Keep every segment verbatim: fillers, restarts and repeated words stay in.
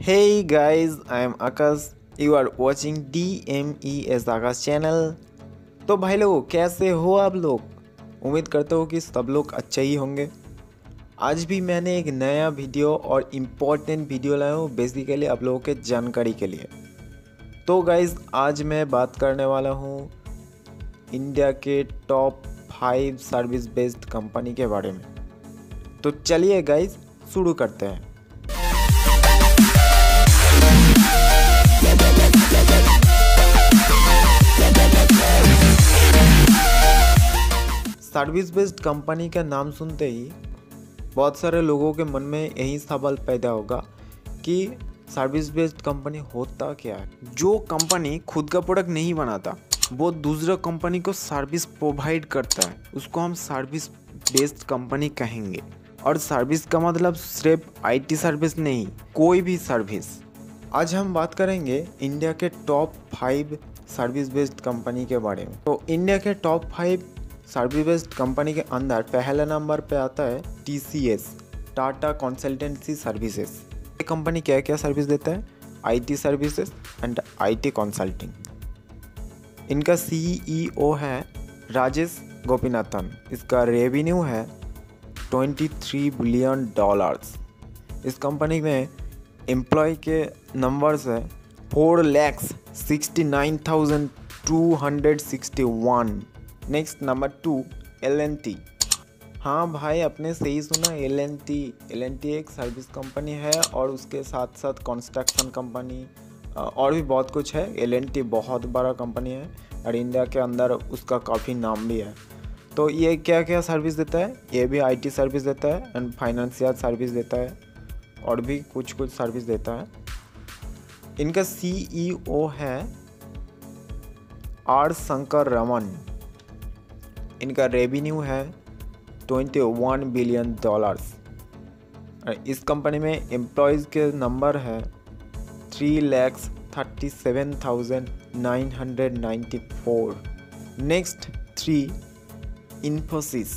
Hey guys, I am Akash. You are watching D M E S Akash channel. तो भाई लोगों कैसे हो आप लोग? उम्मीद करता हूँ कि सब लोग अच्छे ही होंगे। आज भी मैंने एक नया वीडियो और इम्पोर्टेंट वीडियो लाया हूँ बेसिकली आप लोगों के जानकारी के लिए। तो गाइज आज मैं बात करने वाला हूँ इंडिया के top five service based company के बारे में। तो चलिए गाइज शुरू करते हैं। सर्विस बेस्ड कंपनी का नाम सुनते ही बहुत सारे लोगों के मन में यही सवाल पैदा होगा कि सर्विस बेस्ड कंपनी होता क्या है। जो कंपनी खुद का प्रोडक्ट नहीं बनाता वो दूसरा कंपनी को सर्विस प्रोवाइड करता है उसको हम सर्विस बेस्ड कंपनी कहेंगे। और सर्विस का मतलब सिर्फ आईटी सर्विस नहीं, कोई भी सर्विस। आज हम बात करेंगे इंडिया के top five service based company के बारे में। तो इंडिया के top five service based company के अंदर पहले नंबर पे आता है T C S, Tata consultancy services. ये कंपनी क्या क्या सर्विस देता है? IT services and IT consulting. इनका सी ई ओ है राजेश गोपीनाथन। इसका रेवेन्यू है तेईस बिलियन डॉलर्स। इस कंपनी में एम्प्लॉय के नंबर्स है four lakhs sixty nine thousand two hundred sixty one. Next number two L N T. हाँ भाई आपने सही सुना, L N T. L N T एक सर्विस कंपनी है और उसके साथ साथ कंस्ट्रक्शन कंपनी और भी बहुत कुछ है। एल एन टी बहुत बड़ा कंपनी है और इंडिया के अंदर उसका काफ़ी नाम भी है। तो ये क्या क्या सर्विस देता है? ये भी आईटी सर्विस देता है एंड फाइनेंशियल सर्विस देता है और भी कुछ कुछ सर्विस देता है। इनका सी ई ओ है आर शंकर रमन। इनका रेवेन्यू है इक्कीस बिलियन डॉलर्स। इस कंपनी में एम्प्लॉयज़ के नंबर है three lakhs thirty seven thousand nine hundred ninety four. Next three Infosys.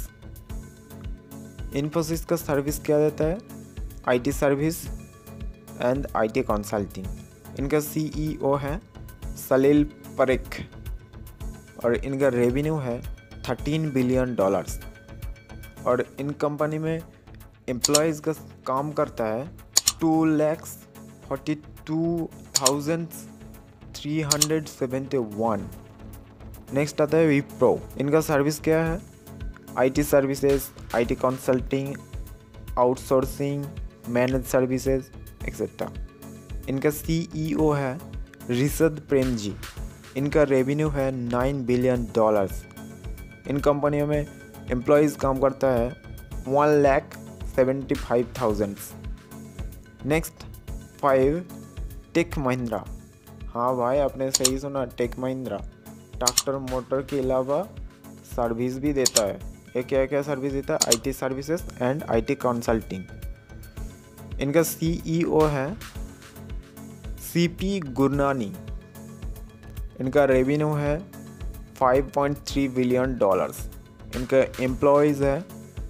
Infosys का सर्विस क्या देता है? IT service and IT consulting. इनका सी ई ओ है सलील परेख और इनका रेवेन्यू है थर्टीन बिलियन डॉलर्स। और इन कंपनी में एम्प्लॉयज़ का काम करता है two lakhs forty two thousand three hundred seventy one. Next आता है विप्रो। इनका सर्विस क्या है? IT services, IT consulting, outsourcing, manage services etcetera. इनका सी ई ओ है रिशद प्रेम जी। इनका रेवेन्यू है नाइन बिलियन डॉलर्स। इन कंपनियों में एम्प्लॉयज़ काम करता है one lakh seventy five thousand. Next five Tech Mahindra. हाँ भाई आपने सही सुना, टेक महिंद्रा ट्रैक्टर मोटर के अलावा सर्विस भी देता है। ये क्या क्या सर्विस देता है? IT services and IT consulting. इनका सी ई ओ है सी पी गुरनानी। इनका रेवेन्यू है five point three billion dollars. इनका एम्प्लॉयज़ है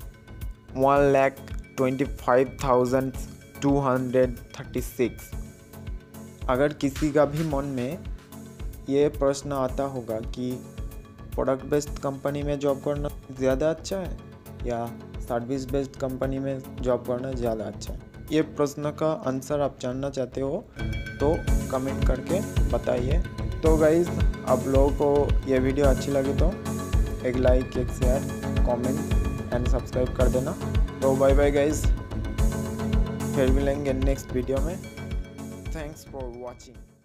one lakh twenty five thousand two hundred thirty six. अगर किसी का भी मन में ये प्रश्न आता होगा कि प्रोडक्ट बेस्ड कंपनी में जॉब करना ज़्यादा अच्छा है या सर्विस बेस्ड कंपनी में जॉब करना ज़्यादा अच्छा है, ये प्रश्न का आंसर आप जानना चाहते हो तो कमेंट करके बताइए। तो गाइज़ आप लोगों को ये वीडियो अच्छी लगी तो एक लाइक, एक शेयर, कमेंट एंड सब्सक्राइब कर देना। तो बाय बाय गाइज़, फिर मिलेंगे नेक्स्ट वीडियो में। Thanks for watching.